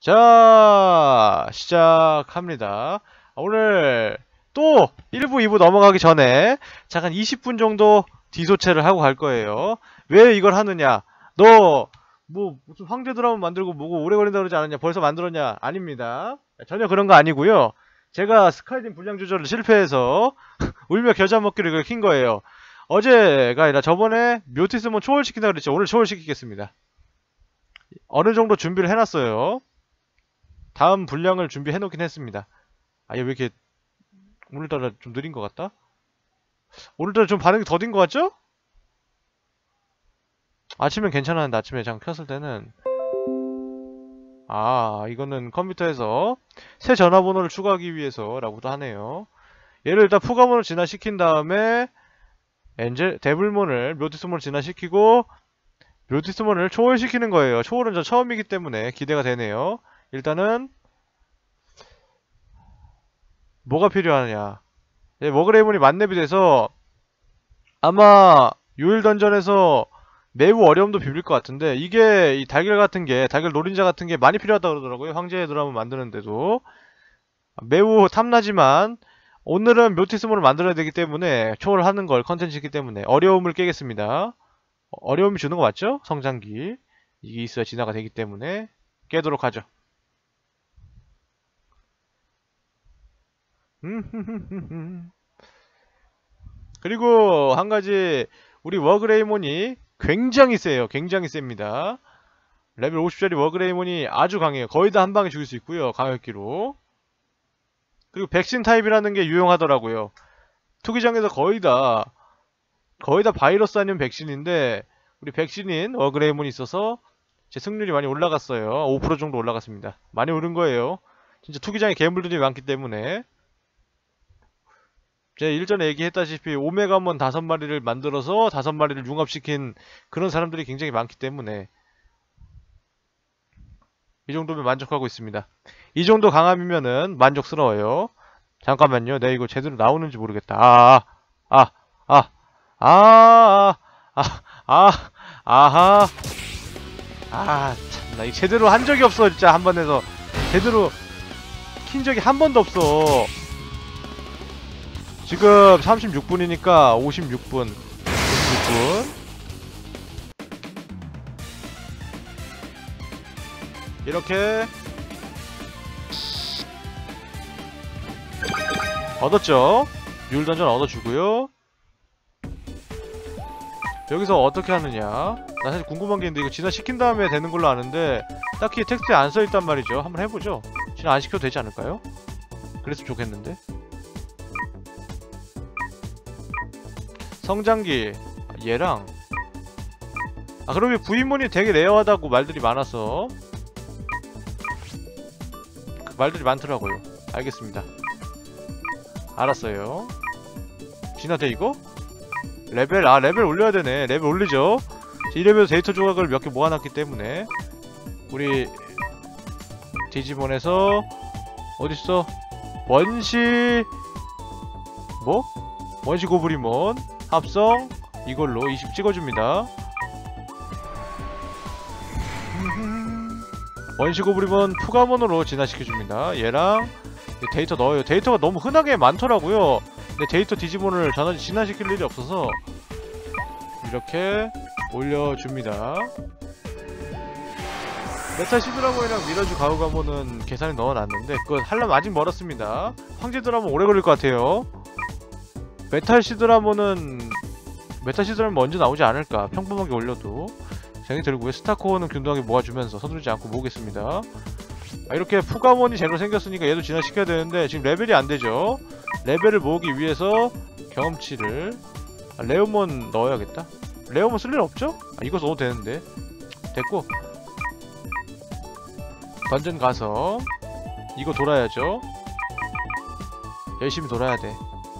자, 시작합니다. 오늘 또 1부, 2부 넘어가기 전에 잠깐 20분 정도 디소체를 하고 갈 거예요. 왜 이걸 하느냐? 너 뭐 무슨 황제 드라마 만들고 뭐고 오래 걸린다 그러지 않았냐? 벌써 만들었냐? 아닙니다. 전혀 그런 거 아니고요. 제가 스카이림 분량 조절을 실패해서 울며 겨자 먹기를 이걸 킨 거예요. 어제가 아니라 저번에 묘티스몬 초월시킨다 그랬죠. 오늘 초월시키겠습니다. 어느 정도 준비를 해놨어요. 다음 분량을 준비해놓긴 했습니다. 아, 얘 왜 이렇게 오늘따라 좀 느린 것 같다? 오늘따라 좀 반응이 더딘 것 같죠? 아침엔 괜찮았는데 아침에 잠깐 켰을 때는 이거는 컴퓨터에서 새 전화번호를 추가하기 위해서 라고도 하네요. 얘를 일단 푸가몬을 진화시킨 다음에 데블몬을 묘티스몬을 진화시키고 묘티스몬을 초월시키는 거예요. 초월은 저 처음이기 때문에 기대가 되네요. 일단은 뭐가 필요하냐. 머그레이몬이 만렙이 돼서 아마 요일 던전에서 매우 어려움도 비빌 것 같은데, 이게 이 달걀 같은 게, 달걀 노린자 같은 게 많이 필요하다고 그러더라고요. 황제의 드라마 만드는데도. 매우 탐나지만 오늘은 묘티스몬을 만들어야 되기 때문에, 초월을 하는 걸 컨텐츠이기 때문에 어려움을 깨겠습니다. 어려움이 주는 거 맞죠? 성장기 이게 있어야 진화가 되기 때문에 깨도록 하죠. 그리고 한 가지, 우리 워그레이몬이 굉장히 세요. 굉장히 셉니다. 레벨 50짜리 워그레이몬이 아주 강해요. 거의 다 한 방에 죽일 수 있고요. 강력기로. 그리고 백신 타입이라는 게 유용하더라고요. 투기장에서 거의 다 바이러스 아니면 백신인데, 우리 백신인 워그레이몬이 있어서 제 승률이 많이 올라갔어요. 5% 정도 올라갔습니다. 많이 오른 거예요. 진짜 투기장에 괴물들이 많기 때문에. 제가 일전에 얘기했다시피 오메가몬 5마리를 만들어서 5마리를 융합시킨 그런 사람들이 굉장히 많기 때문에 이 정도면 만족하고 있습니다. 이 정도 강함이면은 만족스러워요. 잠깐만요. 내가 이거 제대로 나오는지 모르겠다. 참나, 이 제대로 한 적이 없어. 진짜 한 번에서 제대로 킨 적이 한 번도 없어. 지금 36분이니까 56분. 이렇게 얻었죠? 율던전 얻어주고요. 여기서 어떻게 하느냐. 나 사실 궁금한 게 있는데, 이거 진화시킨 다음에 되는 걸로 아는데 딱히 텍스트에 안 써있단 말이죠. 한번 해보죠. 진화 안 시켜도 되지 않을까요? 그랬으면 좋겠는데. 성장기 얘랑 그러면 부인몬이 되게 레어하다고 말들이 많아서 말들이 많더라고요. 알겠습니다. 알았어요. 진화돼 이거? 레벨 레벨 올려야 되네. 레벨 올리죠. 2레벨 데이터 조각을 몇 개 모아놨기 때문에. 우리 디지몬에서 어딨어? 원시 원시 고브리몬 합성 이걸로 20 찍어줍니다. 원시 고브리몬 푸가몬으로 진화시켜줍니다. 얘랑 데이터 넣어요. 데이터가 너무 흔하게 많더라고요. 근데 데이터 디지몬을 진화시킬 일이 없어서 이렇게 올려줍니다. 메타 시드라몬이랑 미라주 가우가몬은 계산에 넣어놨는데 그거 하려면 아직 멀었습니다. 황제 드라몬 오래 걸릴 것 같아요. 메탈 시드라몬은 언제 나오지 않을까. 평범하게 올려도 생각이 들고요. 스타코어는 균등하게 모아주면서 서두르지 않고 모으겠습니다. 이렇게 푸가몬이 제대로 생겼으니까 얘도 진화시켜야 되는데 지금 레벨이 안되죠. 레벨을 모으기 위해서 경험치를 레오몬 넣어야겠다. 레오몬 쓸 일 없죠? 이거 써도 되는데. 됐고 던전 가서 이거 돌아야죠. 열심히 돌아야 돼.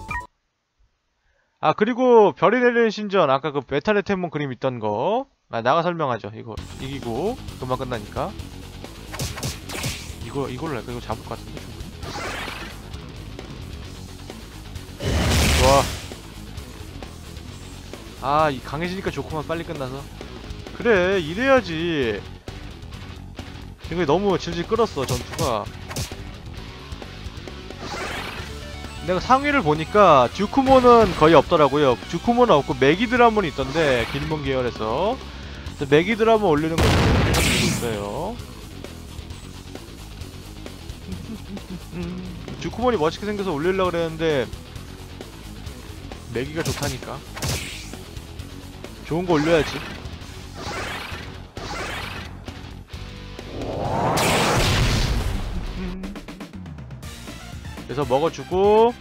그리고 별이 내리는 신전, 아까 그 메탈레테몬 그림 있던 거 나가 설명하죠. 이거 이기고 금방 끝나니까. 이걸로 할까? 이거 잡을 것 같은데 충분히. 좋아. 이 강해지니까 좋구만. 빨리 끝나서. 그래, 이래야지. 이거 너무 질질 끌었어 전투가. 내가 상위를 보니까 듀크몬은 거의 없더라고요. 듀크몬은 없고 메기드라몬이 있던데 길몬 계열에서 메기드라몬 올리는 거 생각하고 있어요. 듀크몬이 멋있게 생겨서 올리려고 그랬는데 메기가 좋다니까. 좋은 거 올려야지. 그래서 먹어주고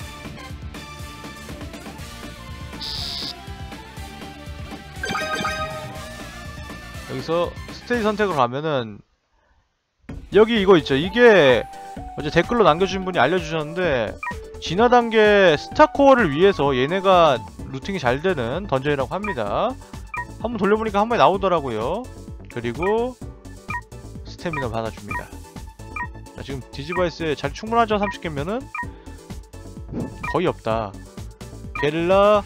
여기서 스테이지 선택을 하면은 여기 이거 있죠. 이게 어제 댓글로 남겨주신 분이 알려주셨는데 진화 단계 스타코어를 위해서 얘네가 루팅이 잘 되는 던전이라고 합니다. 한번 돌려보니까 한 번에 나오더라고요. 그리고 스태미나 받아줍니다. 자, 지금 디지바이스에 자리 충분하죠? 30개면은? 거의 없다. 게릴라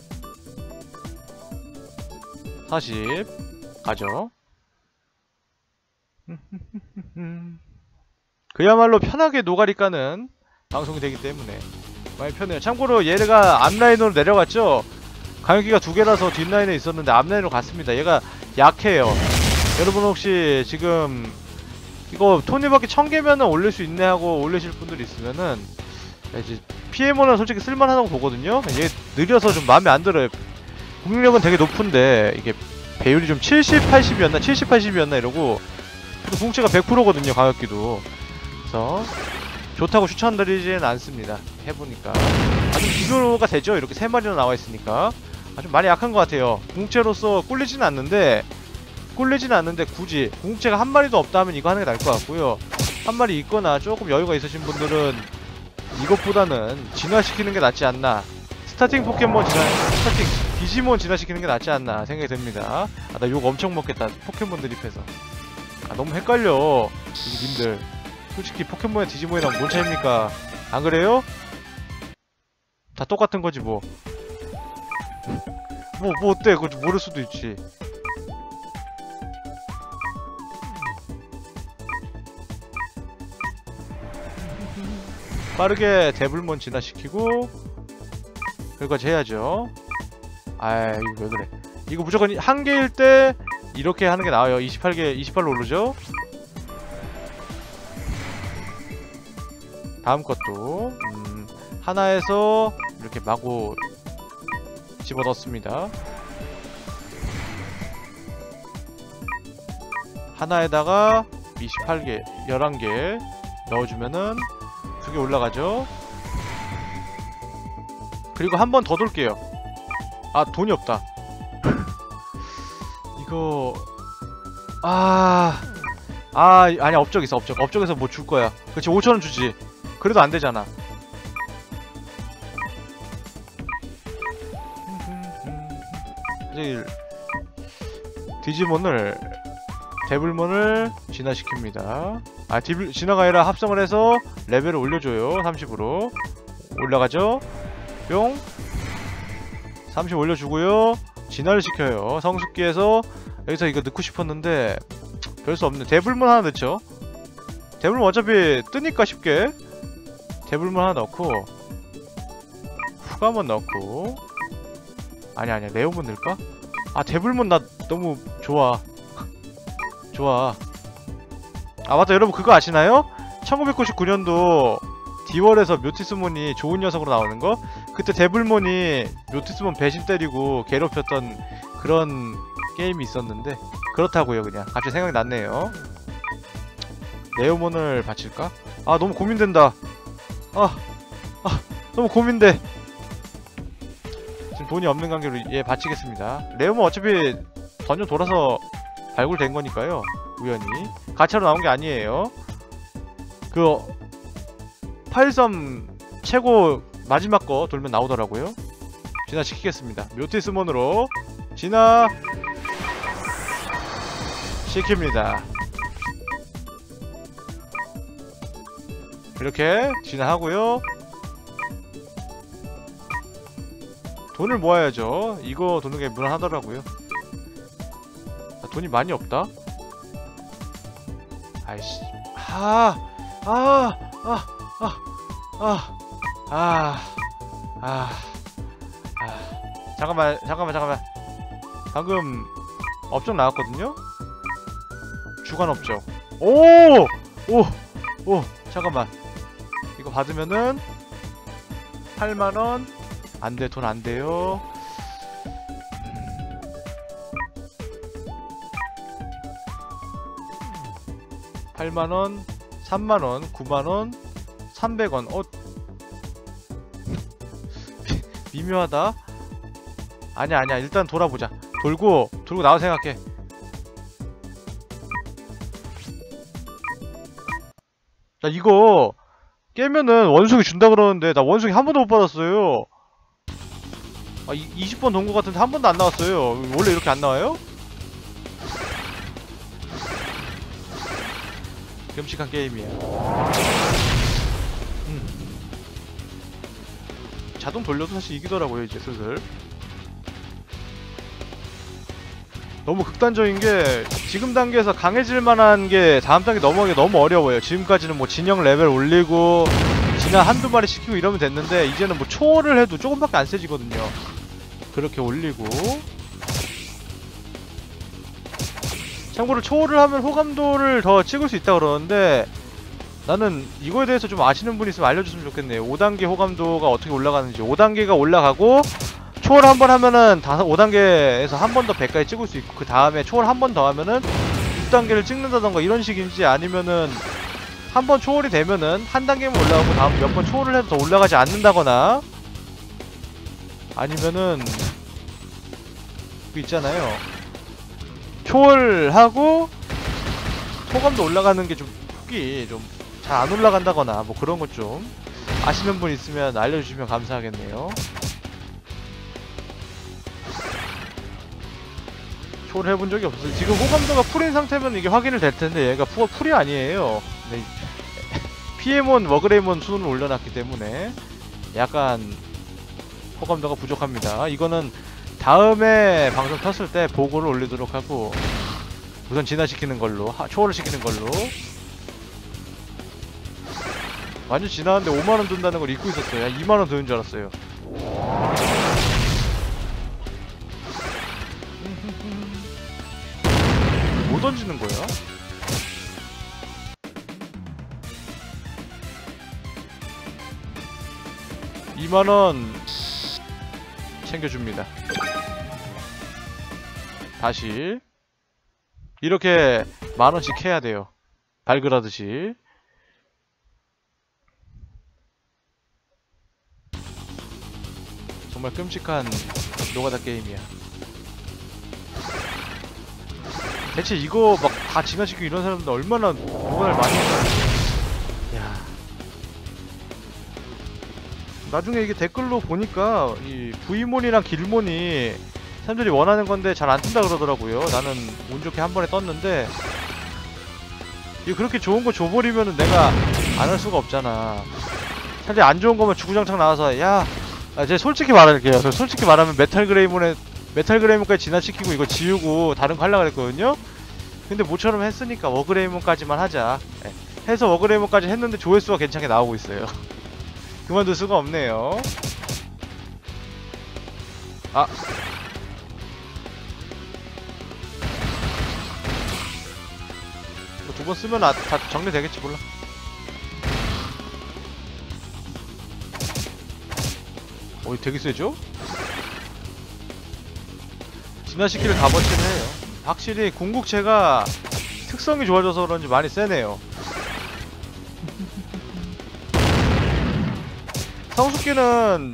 40 가죠. 그야말로 편하게 노가리 까는 방송이 되기 때문에 많이 편해요. 참고로 얘가 앞라인으로 내려갔죠? 가격기가 2개라서 뒷라인에 있었는데 앞라인으로 갔습니다. 얘가 약해요. 여러분 혹시 지금 이거 톱니바퀴 1000개면은 올릴 수 있네 하고 올리실 분들 있으면은 이제 PMO는 솔직히 쓸만하다고 보거든요. 얘 느려서 좀 마음에 안 들어요. 공격력은 되게 높은데 이게 배율이 좀 70, 80이었나? 70, 80이었나 이러고 그리고 궁체가 100%거든요 가격기도. 그래서 좋다고 추천드리지는 않습니다. 해보니까 아주 비교가 되죠. 이렇게 3마리나 나와있으니까 아주 많이 약한 것 같아요. 궁체로서 꿀리지는 않는데 굳이 궁체가 한 마리도 없다 하면 이거 하는 게 나을 것 같고요. 한 마리 있거나 조금 여유가 있으신 분들은 이것보다는 진화시키는 게 낫지 않나. 스타팅 디지몬 진화시키는 게 낫지 않나 생각이 듭니다. 아, 나 욕 엄청 먹겠다. 포켓몬 드립해서. 아, 너무 헷갈려. 님들. 솔직히 포켓몬이랑 디지몬이랑 뭔 차이입니까? 안 그래요? 다 똑같은 거지 뭐. 뭐 어때? 그거 모를 수도 있지. 빠르게 데블몬 진화시키고 여기까지 해야죠. 아이 이거 왜 그래. 이거 무조건 한 개일 때 이렇게 하는 게 나아요. 28로 오르죠. 다음 것도 하나에서 이렇게 마구 집어넣습니다. 하나에다가 28개, 11개 넣어주면은 2개 올라가죠. 그리고 한 번 더 돌게요. 아 돈이 없다. 이거 아니 업적 있어. 업적에서 뭐 줄 거야. 그렇지 5,000원 주지. 그래도 안 되잖아. 이제 디지몬을 데블몬을 진화시킵니다. 아 진화가 아니라 합성을 해서 레벨을 올려줘요. 30으로 올라가죠. 뿅 30 올려주고요. 진화를 시켜요. 성숙기에서 여기서 이거 넣고 싶었는데 별 수 없네. 데블몬 하나 넣죠. 데블몬 어차피 뜨니까 쉽게 데블몬 하나 넣고 후가몬 넣고 아니야 레오몬 넣을까? 아 데블몬 나 너무 좋아. 아 맞다 여러분 그거 아시나요? 1999년도 디월에서 묘티스몬이 좋은 녀석으로 나오는 거? 그때 데블몬이 묘티스몬 배신 때리고 괴롭혔던 그런 게임이 있었는데 그렇다고요. 그냥 갑자기 생각이 났네요. 레오몬을 바칠까? 아 너무 고민된다. 너무 고민돼. 지금 돈이 없는 관계로 얘 바치겠습니다. 레오몬 어차피 던전 돌아서 발굴된 거니까요. 우연히 가차로 나온 게 아니에요. 그 파일섬 최고 마지막 거 돌면 나오더라고요. 진화시키겠습니다. 묘티스몬으로 진화 시킵니다. 이렇게 진화하고요. 돈을 모아야죠. 이거 도는 게 무난하더라고요. 돈이 많이 없다? 아이씨. 아, 아, 아, 아, 아, 아, 아, 아. 잠깐만. 방금 업적 나왔거든요? 주간 업적. 오! 잠깐만. 이거 받으면은 8만원. 안 돼, 돈 안 돼요. 8만원, 3만원, 9만원, 300원. 미묘하다. 아니야. 일단 돌아보자. 돌고 나와 생각해. 나 이거 깨면은 원숭이 준다 그러는데 나 원숭이 한 번도 못 받았어요. 20번 돈 거 같은데 한 번도 안 나왔어요. 원래 이렇게 안 나와요? 끔찍한 게임이야. 자동 돌려도 사실 이기더라고요, 이제 슬슬. 너무 극단적인 게 지금 단계에서 강해질 만한 게 다음 단계 넘어가기 너무 어려워요. 지금까지는 뭐 진영 레벨 올리고 진화 한두 마리 시키고 이러면 됐는데 이제는 뭐 초월을 해도 조금밖에 안 세지거든요. 그렇게 올리고, 참고로 초월을 하면 호감도를 더 찍을 수 있다 그러는데 나는 이거에 대해서 좀 아시는 분 있으면 알려줬으면 좋겠네요. 5단계 호감도가 어떻게 올라가는지. 5단계가 올라가고 초월 한 번 하면은 5단계에서 한 번 더 100까지 찍을 수 있고, 그 다음에 초월 한 번 더 하면은 6단계를 찍는다던가 이런 식인지, 아니면은 한 번 초월이 되면은 한 단계만 올라가고 다음 몇 번 초월을 해도 더 올라가지 않는다거나, 아니면은 그 있잖아요, 초월하고 호감도 올라가는 게 좀 폭이 좀 잘 안 올라간다거나 뭐 그런 것 좀 아시는 분 있으면 알려주시면 감사하겠네요. 초월 해본 적이 없어요. 지금 호감도가 풀인 상태면 이게 확인을 될 텐데 얘가 풀이 아니에요. 네. PM원, 워그레이몬 수준을 올려놨기 때문에 약간 호감도가 부족합니다. 이거는 다음에 방송 켰을 때 보고를 올리도록 하고, 우선 진화시키는 걸로, 초월을 시키는 걸로. 완전 진화하는데 5만원 든다는 걸 잊고 있었어요. 한 2만원 드는 줄 알았어요. 뭐 던지는 거야? (2만원) 챙겨줍니다. 다시 이렇게 만원씩 해야 돼요. 발그라듯이. 정말 끔찍한 노가다 게임이야. 대체 이거 막 다 진화시키고 이런 사람들 얼마나 노가다를 많이 했나. 야, 나중에 이게 댓글로 보니까 이 V몬이랑 길몬이 사람들이 원하는 건데 잘 안 뜬다 그러더라고요. 나는 운 좋게 한 번에 떴는데, 이거 그렇게 좋은 거 줘버리면은 내가 안 할 수가 없잖아. 차라리 안 좋은 거면 주구장창 나와서, 제가 솔직히 말할게요. 솔직히 말하면 메탈 그레이몬까지 진화시키고 이거 지우고 다른 거 하려고 그랬거든요? 근데 모처럼 했으니까 워그레이몬까지만 하자. 해서 워그레이몬까지 했는데 조회수가 괜찮게 나오고 있어요. 그만둘 수가 없네요. 두 번 쓰면 다 정리되겠지, 몰라. 되게 세죠? 진화시키를 값어치를 해요. 확실히 궁극체가 특성이 좋아져서 그런지 많이 세네요. 성숙기는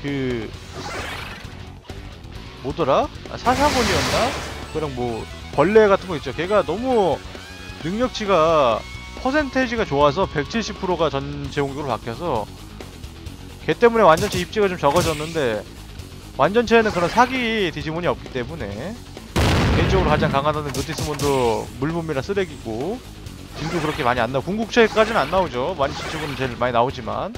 뭐더라? 사사몬이었나? 그랑 뭐 벌레 같은 거 있죠. 걔가 너무 능력치가 퍼센테이지가 좋아서 170%가 전체 공격으로 바뀌어서 걔 때문에 완전체 입지가 좀 적어졌는데, 완전체에는 그런 사기 디지몬이 없기 때문에 개인적으로 가장 강하다는 노티스몬도 물몸이라 쓰레기고, 딜도 그렇게 많이 안 나오고, 궁극체까지는 안 나오죠. 완전체 치고는 제일 많이 나오지만.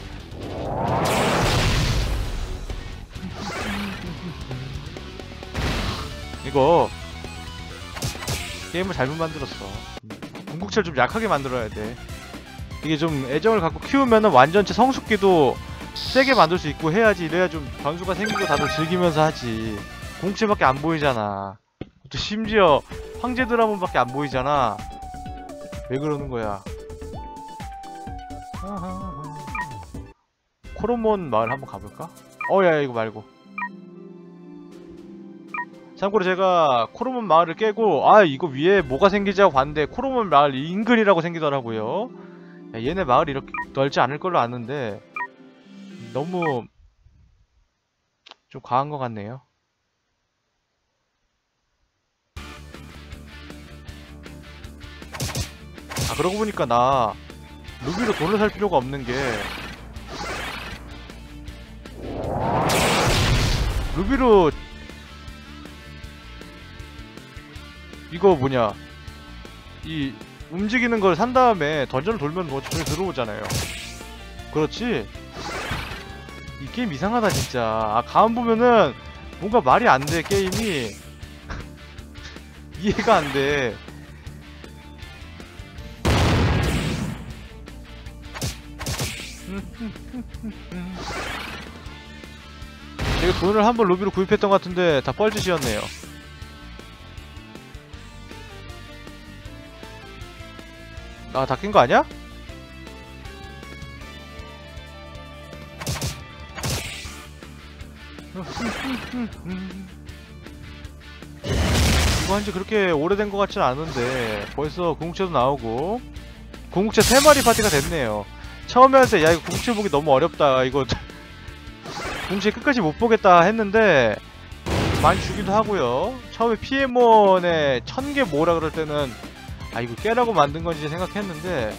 이거 게임을 잘못 만들었어. 궁극체를 좀 약하게 만들어야 돼. 이게 좀 애정을 갖고 키우면은 완전체 성숙기도 세게 만들 수 있고 해야지. 이래야 좀 변수가 생기고 다들 즐기면서 하지. 궁극체밖에 안 보이잖아. 또 심지어 황제 드라몬밖에 안 보이잖아. 왜 그러는 거야? 코로몬 마을 한번 가볼까? 야 이거 말고. 참고로 제가 코로몬 마을을 깨고 이거 위에 뭐가 생기지 하고 봤는데 코로몬 마을 인근이라고 생기더라고요. 야, 얘네 마을이 이렇게 넓지 않을 걸로 아는데 너무 좀 과한 것 같네요. 그러고 보니까 나 루비로 돈을 살 필요가 없는 게 루비로 이거 뭐냐 이 움직이는 걸 산 다음에 던전을 돌면 뭐 저기 들어오잖아요. 그렇지? 이 게임 이상하다 진짜. 가만 보면은 뭔가 말이 안 돼 게임이. 이해가 안 돼. 제가 돈을 한번 루비로 구입했던 것 같은데 다 뻘짓이었네요. 다 깬 거 아니야? 이거 한지 그렇게 오래된 것 같진 않은데 벌써 궁극체도 나오고 궁극체 3마리 파티가 됐네요. 처음에 할 때 야 이거 궁극체 보기 너무 어렵다 이거 궁극체 끝까지 못 보겠다 했는데 많이 주기도 하고요. 처음에 피에몬에 1000개 모으라 그럴 때는 이거 깨라고 만든 건지 생각했는데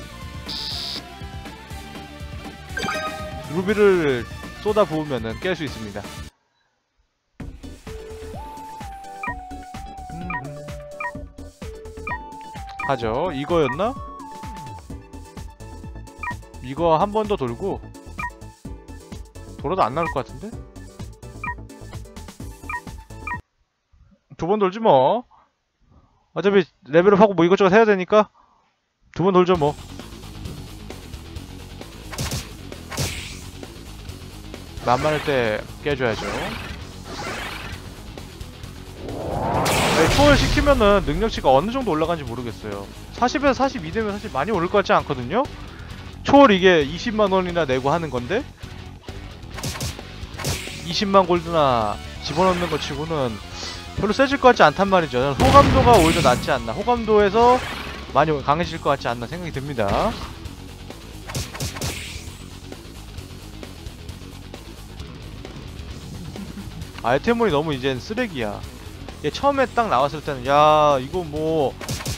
루비를 쏟아 부으면은 깰 수 있습니다. 가죠. 이거였나? 이거 한 번 더 돌고 돌아도 안 나올 것 같은데? 2번 돌지 뭐. 어차피 레벨업하고 뭐 이것저것 해야 되니까 2번 돌죠 뭐. 만만할 때 깨줘야죠. 초월 시키면은 능력치가 어느 정도 올라가는지 모르겠어요. 40에서 42 되면 사실 많이 오를 것 같지 않거든요? 초월 이게 20만원이나 내고 하는 건데 20만 골드나 집어넣는 거 치고는 별로 세질 것 같지 않단 말이죠. 호감도가 오히려 낫지 않나. 호감도에서 많이 강해질 것 같지 않나 생각이 듭니다. 아이템물이 너무 이젠 쓰레기야. 얘 처음에 딱 나왔을 때는 야 이거 뭐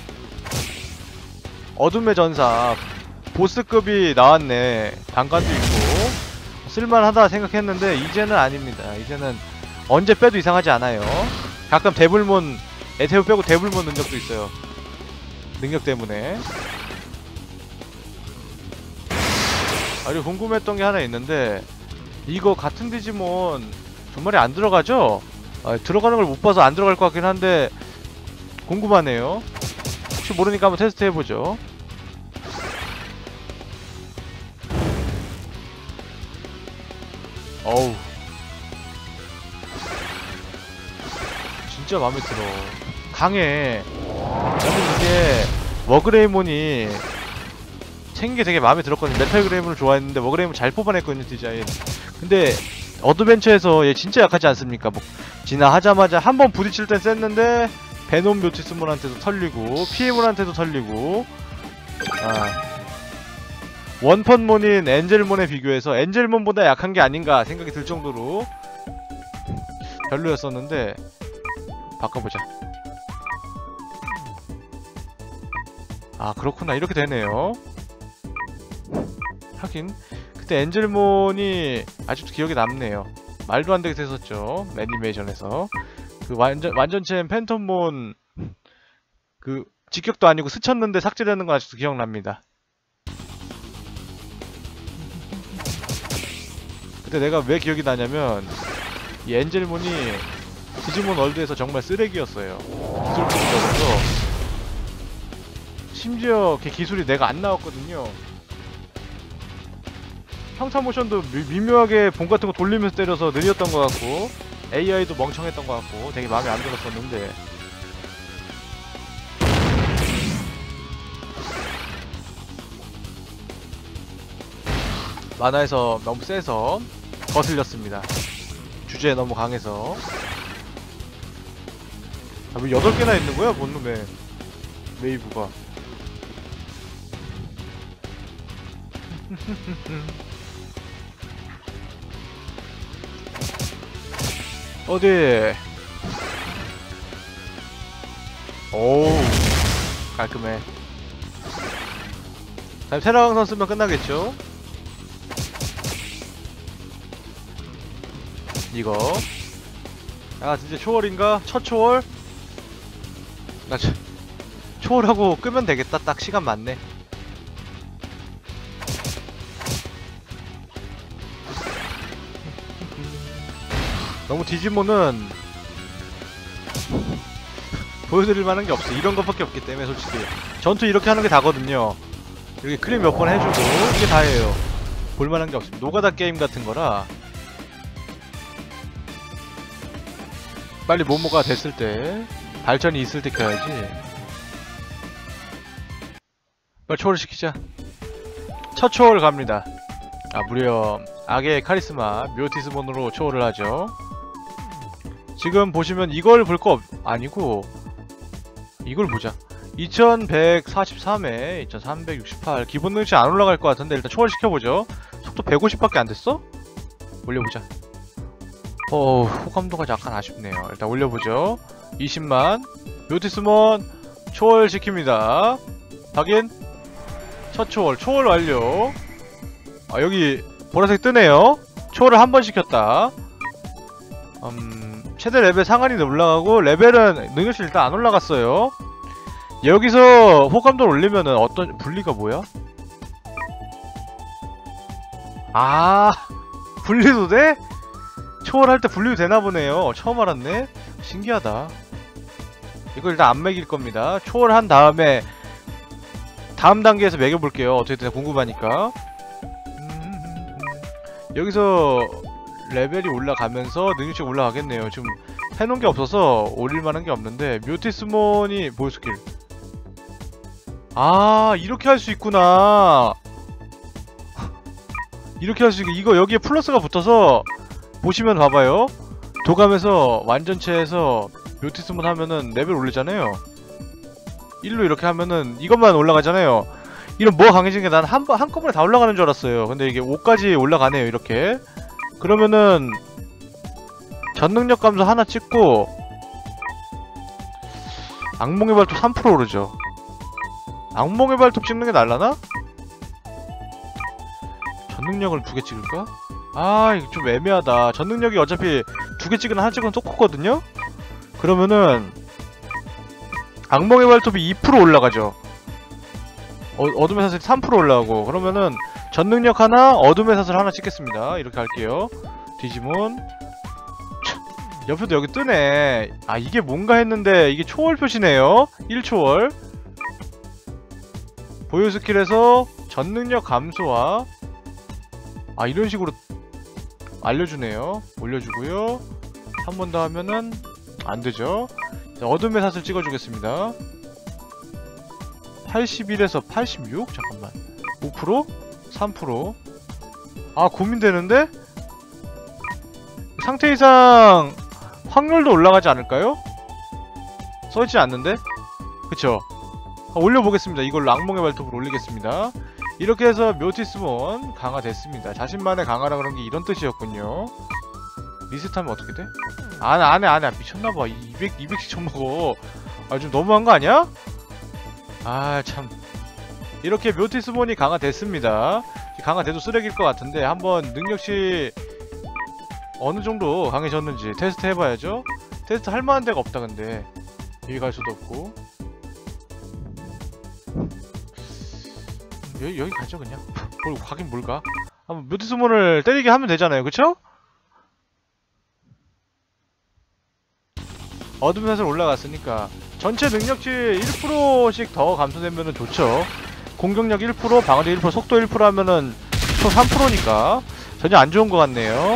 어둠의 전사 보스급이 나왔네. 단관도 있고 쓸만하다 생각했는데 이제는 아닙니다. 이제는 언제 빼도 이상하지 않아요. 가끔 데블몬 에테오 빼고 데블몬 능력도 있어요. 능력 때문에. 그리고 궁금했던 게 하나 있는데 이거 같은 디지몬 두 마리 안 들어가죠? 들어가는 걸 못 봐서 안 들어갈 것 같긴 한데 궁금하네요. 혹시 모르니까 한번 테스트 해보죠. 어우 진짜 마음에 들어. 강해. 저는 이게 워그레이몬이 생긴 게 되게 마음에 들었거든요. 메탈 그레이몬을 좋아했는데 워그레이몬 잘 뽑아냈거든요 디자인. 근데 어드벤처에서 얘 진짜 약하지 않습니까? 뭐 진화하자마자 한 번 부딪힐 땐 셌는데 베놈 묘티스몬한테도 털리고 피에몬한테도 털리고 원펀몬인 엔젤몬에 비교해서 엔젤몬보다 약한 게 아닌가 생각이 들 정도로 별로였었는데 바꿔보자. 그렇구나. 이렇게 되네요. 하긴 그때 엔젤몬이 아직도 기억에 남네요. 말도 안 되게 됐었죠. 애니메이션에서. 그 완전체인 팬텀몬 그 직격도 아니고 스쳤는데 삭제되는 거 아직도 기억납니다. 그때 내가 왜 기억이 나냐면 이 엔젤몬이 디지몬 월드에서 정말 쓰레기였어요. 기술급이 적어서 심지어 걔 기술이 내가 안 나왔거든요. 평타 모션도 미묘하게 봄 같은 거 돌리면서 때려서 느렸던 것 같고 AI도 멍청했던 것 같고 되게 마음에 안 들었었는데 만화에서 너무 세서 거슬렸습니다. 주제에 너무 강해서. 아, 왜 8개나 있는 거야? 뭔 놈의 웨이브가. 어디? 오우, 깔끔해. 다음 테라강선 쓰면 끝나겠죠? 이거. 아, 진짜 초월인가? 첫 초월? 나 초월하고 끄면 되겠다. 딱 시간 많네. 너무 디지몬은 보여드릴 만한 게 없어. 이런 것밖에 없기 때문에 솔직히 전투 이렇게 하는 게 다거든요. 이렇게 클립 몇 번 해주고 이게 다예요. 볼만한 게 없습니다. 노가다 게임 같은 거라 빨리 모모가 됐을 때 발전이 있을 때 켜야지. 빨리 초월 시키자. 첫 초월 갑니다. 아, 무려 악의 카리스마 묘티스몬으로 초월을 하죠. 지금 보시면 이걸 볼 거 아니고 이걸 보자. 2143에 2368 기본 능력치 안 올라갈 것 같은데 일단 초월 시켜보죠. 속도 150밖에 안 됐어? 올려보자. 호감도가 약간 아쉽네요. 일단 올려보죠. 20만 묘티스몬 초월 시킵니다. 확인. 첫 초월 완료. 아, 여기 보라색 뜨네요. 초월을 한 번 시켰다. 최대 레벨 상한이 올라가고 레벨은 능력치 일단 안 올라갔어요. 여기서 호감도를 올리면은 어떤 분리가 뭐야? 아, 분리도 돼? 초월할 때 분리도 되나 보네요. 처음 알았네. 신기하다. 이거 일단 안 매길 겁니다. 초월한 다음에 다음 단계에서 매겨볼게요. 어떻게 궁금하니까. 여기서 레벨이 올라가면서 능력치가 올라가겠네요. 지금 해놓은 게 없어서 올릴만한 게 없는데 묘티스몬이 보여 스킬. 아, 이렇게 할 수 있구나. 이렇게 할 수 있고 이거 여기에 플러스가 붙어서 보시면 봐봐요. 도감에서 완전체에서 묘티스몬 하면은 레벨 올리잖아요. 1로 이렇게 하면은 이것만 올라가잖아요. 이런 뭐가 강해진 게 난 한꺼번에 다 올라가는 줄 알았어요. 근데 이게 5까지 올라가네요. 이렇게. 그러면은 전능력 감소 하나 찍고 악몽의 발톱 3% 오르죠. 악몽의 발톱 찍는 게 날라나? 전능력을 2개 찍을까? 아, 이거 좀 애매하다. 전능력이 어차피 2개 찍으면 하나 찍으면 똑같거든요? 그러면은 악몽의 발톱이 2% 올라가죠. 어둠의 사슬이 3% 올라가고. 그러면은 전능력 하나, 어둠의 사슬 하나 찍겠습니다. 이렇게 할게요. 디지몬. 옆에도 여기 뜨네. 아, 이게 뭔가 했는데 이게 초월 표시네요. 1초월. 보유 스킬에서 전능력 감소와 아, 이런 식으로 알려주네요. 올려주고요. 한 번 더 하면은 안되죠. 자, 어둠의 사슬 찍어주겠습니다. 81에서 86? 잠깐만. 5%? 3%? 아, 고민되는데? 상태 이상 확률도 올라가지 않을까요? 써있지 않는데? 그쵸? 아, 올려보겠습니다. 이걸로 악몽의 발톱을 올리겠습니다. 이렇게 해서 묘티스몬 강화됐습니다. 자신만의 강화라 그런 게 이런 뜻이었군요. 리셋하면 어떻게 돼? 안 해. 미쳤나봐. 200씩 쳐먹어. 아, 좀 너무한 거 아니야? 아, 참. 이렇게 묘티스몬이 강화됐습니다. 강화돼도 쓰레기일 것 같은데 한번 능력치 어느 정도 강해졌는지 테스트 해봐야죠. 테스트 할만한 데가 없다. 근데 여기 갈 수도 없고 여기 가죠 그냥. 뭘 가긴 뭘 가. 한번 묘티스몬을 때리게 하면 되잖아요. 그쵸? 어둠 사슬 올라갔으니까 전체 능력치 1%씩 더 감소되면은 좋죠. 공격력 1%, 방어력 1%, 속도 1% 하면은 총 3%니까 전혀 안 좋은 것 같네요.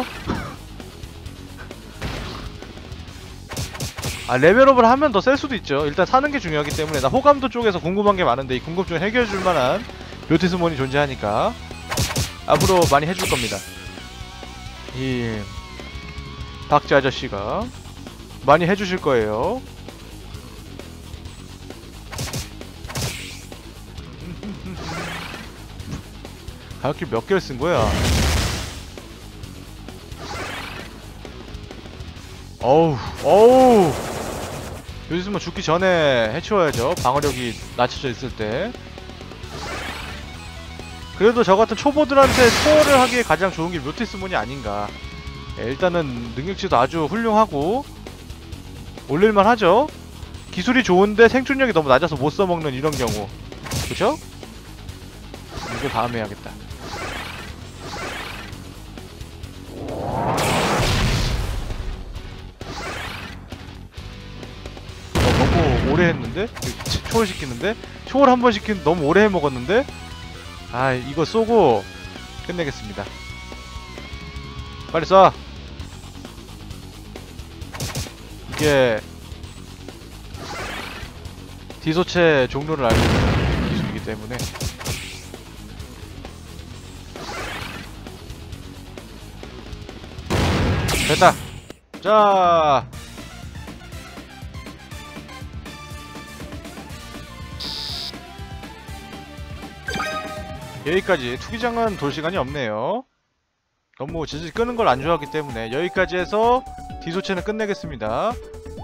아, 레벨업을 하면 더 셀 수도 있죠. 일단 사는 게 중요하기 때문에. 나 호감도 쪽에서 궁금한 게 많은데 이 궁금증을 해결해줄 만한 묘티스몬이 존재하니까 앞으로 많이 해줄 겁니다. 이 박쥐 아저씨가 많이 해주실 거예요. 가격길 몇 개를 쓴 거야? 어우. 요즘은 죽기 전에 해치워야죠. 방어력이 낮춰져 있을 때. 그래도 저 같은 초보들한테 초월을 하기에 가장 좋은 게 묘티스몬이 아닌가. 예, 일단은 능력치도 아주 훌륭하고 올릴만 하죠. 기술이 좋은데 생존력이 너무 낮아서 못 써먹는 이런 경우. 그쵸? 이거 다음에 해야겠다. 너무 오래 했는데? 초월 시키는데? 초월 한 번 시키는 너무 오래 해먹었는데? 아, 이거 쏘고 끝내겠습니다. 빨리 쏴! 이게 디소체 종료를 알고 있는 기술이기 때문에. 됐다! 자, 여기까지. 투기장은 돌 시간이 없네요. 너무 질질 끄는 걸 안 좋아하기 때문에 여기까지 해서 디소체는 끝내겠습니다.